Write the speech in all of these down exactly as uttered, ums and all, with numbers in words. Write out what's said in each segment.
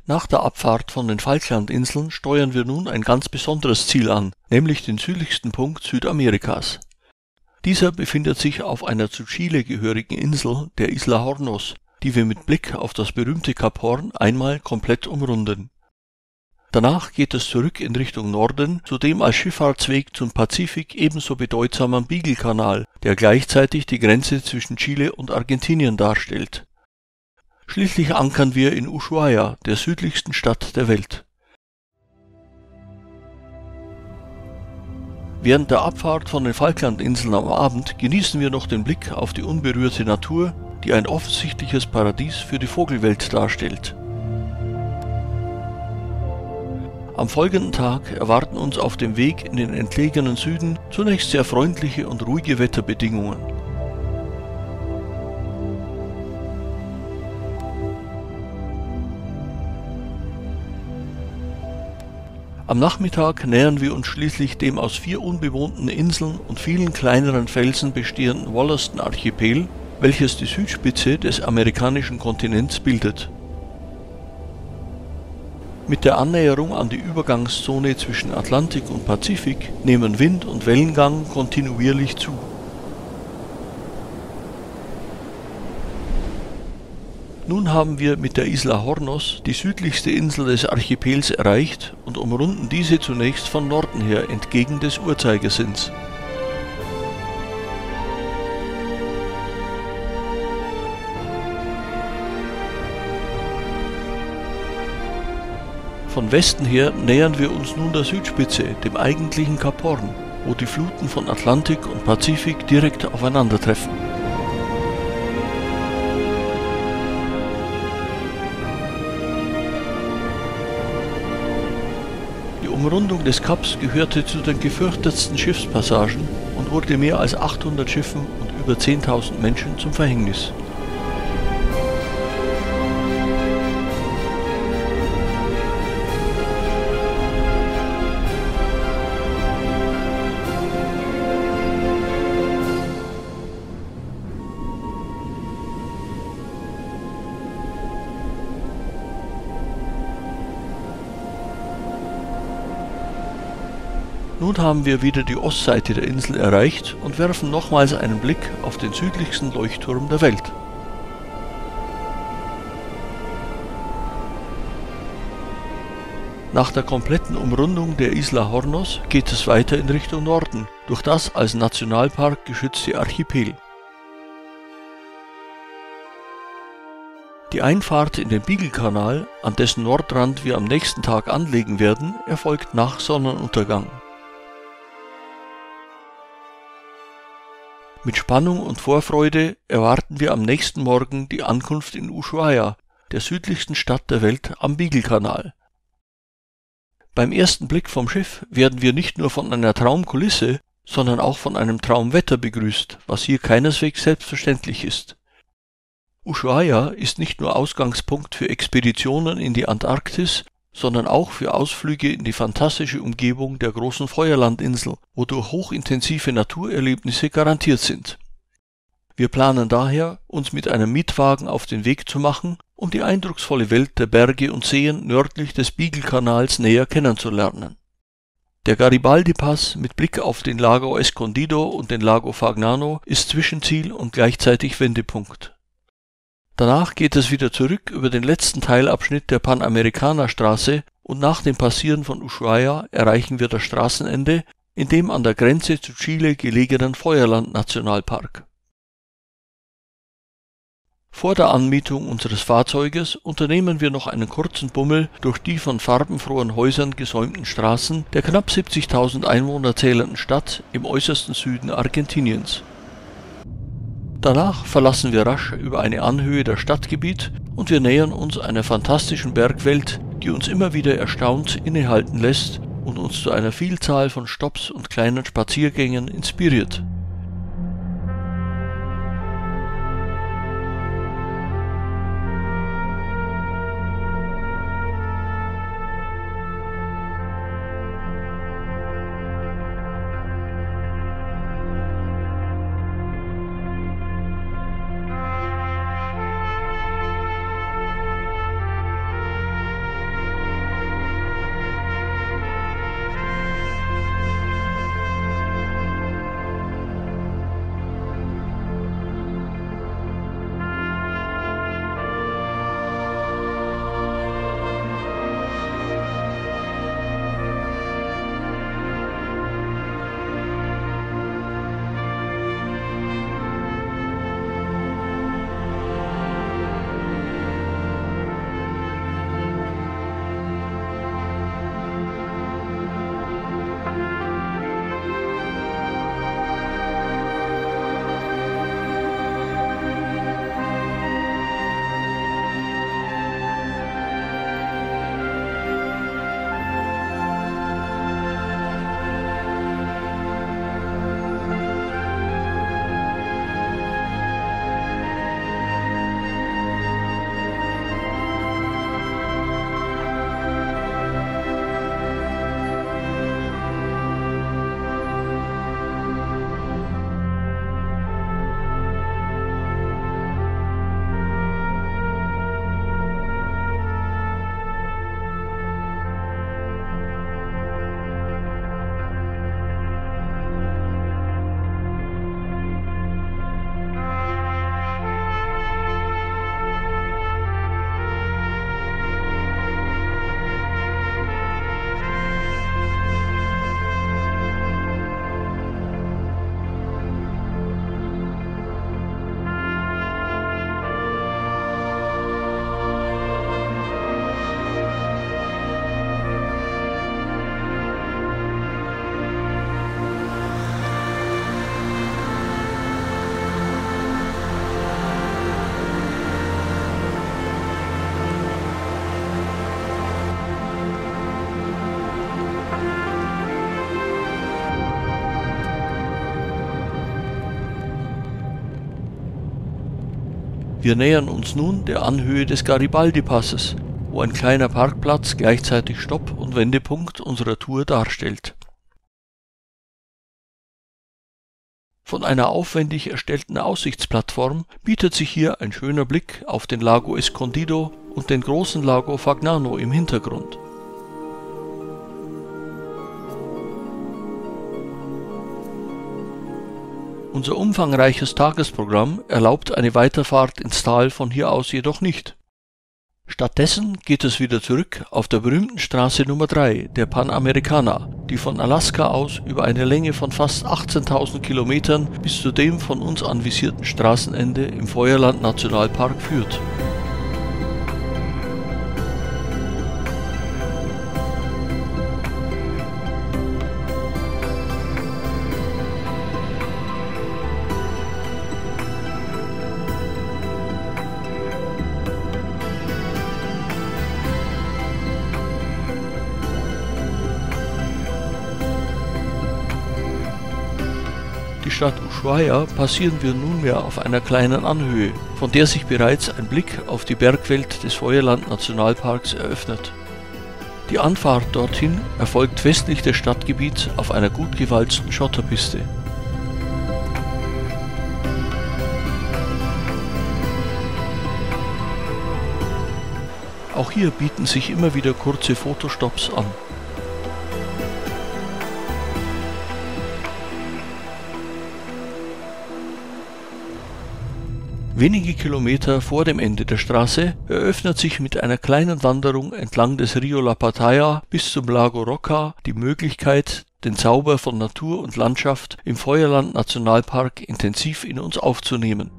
Nach der Abfahrt von den Falklandinseln steuern wir nun ein ganz besonderes Ziel an, nämlich den südlichsten Punkt Südamerikas. Dieser befindet sich auf einer zu Chile gehörigen Insel, der Isla Hornos, die wir mit Blick auf das berühmte Kap Horn einmal komplett umrunden. Danach geht es zurück in Richtung Norden zu dem als Schifffahrtsweg zum Pazifik ebenso bedeutsamen Beagle-Kanal, der gleichzeitig die Grenze zwischen Chile und Argentinien darstellt. Schließlich ankern wir in Ushuaia, der südlichsten Stadt der Welt. Während der Abfahrt von den Falklandinseln am Abend genießen wir noch den Blick auf die unberührte Natur, die ein offensichtliches Paradies für die Vogelwelt darstellt. Am folgenden Tag erwarten uns auf dem Weg in den entlegenen Süden zunächst sehr freundliche und ruhige Wetterbedingungen. Am Nachmittag nähern wir uns schließlich dem aus vier unbewohnten Inseln und vielen kleineren Felsen bestehenden Wollaston-Archipel, welches die Südspitze des amerikanischen Kontinents bildet. Mit der Annäherung an die Übergangszone zwischen Atlantik und Pazifik nehmen Wind und Wellengang kontinuierlich zu. Nun haben wir mit der Isla Hornos die südlichste Insel des Archipels erreicht und umrunden diese zunächst von Norden her entgegen des Uhrzeigersinns. Von Westen her nähern wir uns nun der Südspitze, dem eigentlichen Kap Horn, wo die Fluten von Atlantik und Pazifik direkt aufeinandertreffen. Die Umrundung des Kaps gehörte zu den gefürchtetsten Schiffspassagen und wurde mehr als achthundert Schiffen und über zehntausend Menschen zum Verhängnis. Nun haben wir wieder die Ostseite der Insel erreicht und werfen nochmals einen Blick auf den südlichsten Leuchtturm der Welt. Nach der kompletten Umrundung der Isla Hornos geht es weiter in Richtung Norden, durch das als Nationalpark geschützte Archipel. Die Einfahrt in den Beagle-Kanal, an dessen Nordrand wir am nächsten Tag anlegen werden, erfolgt nach Sonnenuntergang. Mit Spannung und Vorfreude erwarten wir am nächsten Morgen die Ankunft in Ushuaia, der südlichsten Stadt der Welt am Beagle-Kanal. Beim ersten Blick vom Schiff werden wir nicht nur von einer Traumkulisse, sondern auch von einem Traumwetter begrüßt, was hier keineswegs selbstverständlich ist. Ushuaia ist nicht nur Ausgangspunkt für Expeditionen in die Antarktis, sondern auch für Ausflüge in die fantastische Umgebung der großen Feuerlandinsel, wodurch hochintensive Naturerlebnisse garantiert sind. Wir planen daher, uns mit einem Mietwagen auf den Weg zu machen, um die eindrucksvolle Welt der Berge und Seen nördlich des Beagle-Kanals näher kennenzulernen. Der Garibaldi-Pass mit Blick auf den Lago Escondido und den Lago Fagnano ist Zwischenziel und gleichzeitig Wendepunkt. Danach geht es wieder zurück über den letzten Teilabschnitt der Panamericana-Straße und nach dem Passieren von Ushuaia erreichen wir das Straßenende in dem an der Grenze zu Chile gelegenen Feuerland-Nationalpark. Vor der Anmietung unseres Fahrzeuges unternehmen wir noch einen kurzen Bummel durch die von farbenfrohen Häusern gesäumten Straßen der knapp siebzigtausend Einwohner zählenden Stadt im äußersten Süden Argentiniens. Danach verlassen wir rasch über eine Anhöhe das Stadtgebiet und wir nähern uns einer fantastischen Bergwelt, die uns immer wieder erstaunt innehalten lässt und uns zu einer Vielzahl von Stopps und kleinen Spaziergängen inspiriert. Wir nähern uns nun der Anhöhe des Garibaldi-Passes, wo ein kleiner Parkplatz gleichzeitig Stopp- und Wendepunkt unserer Tour darstellt. Von einer aufwendig erstellten Aussichtsplattform bietet sich hier ein schöner Blick auf den Lago Escondido und den großen Lago Fagnano im Hintergrund. Unser umfangreiches Tagesprogramm erlaubt eine Weiterfahrt ins Tal von hier aus jedoch nicht. Stattdessen geht es wieder zurück auf der berühmten Straße Nummer drei, der Panamericana, die von Alaska aus über eine Länge von fast achtzehntausend Kilometern bis zu dem von uns anvisierten Straßenende im Feuerland-Nationalpark führt. Die Stadt Ushuaia passieren wir nunmehr auf einer kleinen Anhöhe, von der sich bereits ein Blick auf die Bergwelt des Feuerland-Nationalparks eröffnet. Die Anfahrt dorthin erfolgt westlich des Stadtgebiets auf einer gut gewalzten Schotterpiste. Auch hier bieten sich immer wieder kurze Fotostops an. Wenige Kilometer vor dem Ende der Straße eröffnet sich mit einer kleinen Wanderung entlang des Rio La Pataya bis zum Lago Rocca die Möglichkeit, den Zauber von Natur und Landschaft im Feuerland-Nationalpark intensiv in uns aufzunehmen.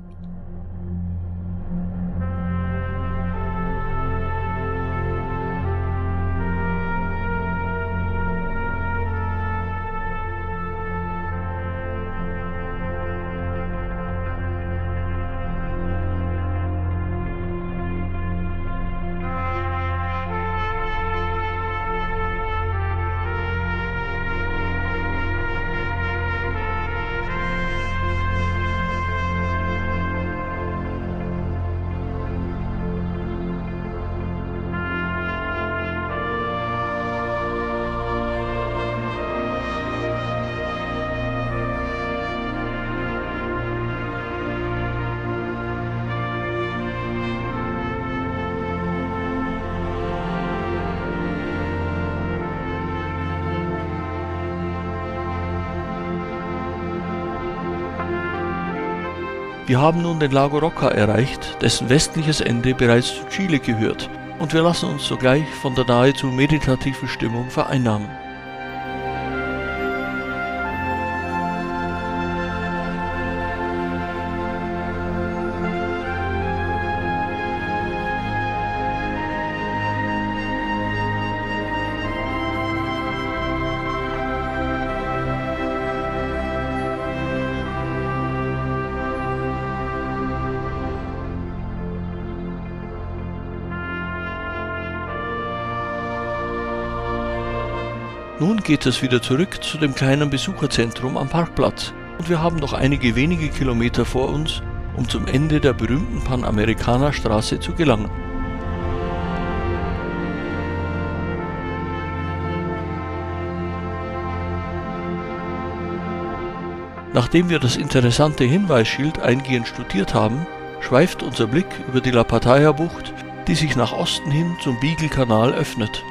Wir haben nun den Lago Rocca erreicht, dessen westliches Ende bereits zu Chile gehört, und wir lassen uns sogleich von der nahezu meditativen Stimmung vereinnahmen. Nun geht es wieder zurück zu dem kleinen Besucherzentrum am Parkplatz und wir haben noch einige wenige Kilometer vor uns, um zum Ende der berühmten Panamericana-Straße zu gelangen. Nachdem wir das interessante Hinweisschild eingehend studiert haben, schweift unser Blick über die La Pataya-Bucht, die sich nach Osten hin zum Beagle-Kanal öffnet.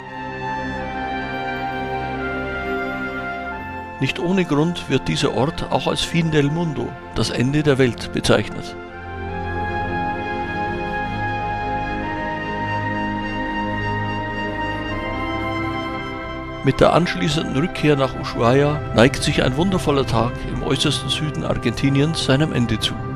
Nicht ohne Grund wird dieser Ort auch als Fin del Mundo, das Ende der Welt, bezeichnet. Mit der anschließenden Rückkehr nach Ushuaia neigt sich ein wundervoller Tag im äußersten Süden Argentiniens seinem Ende zu.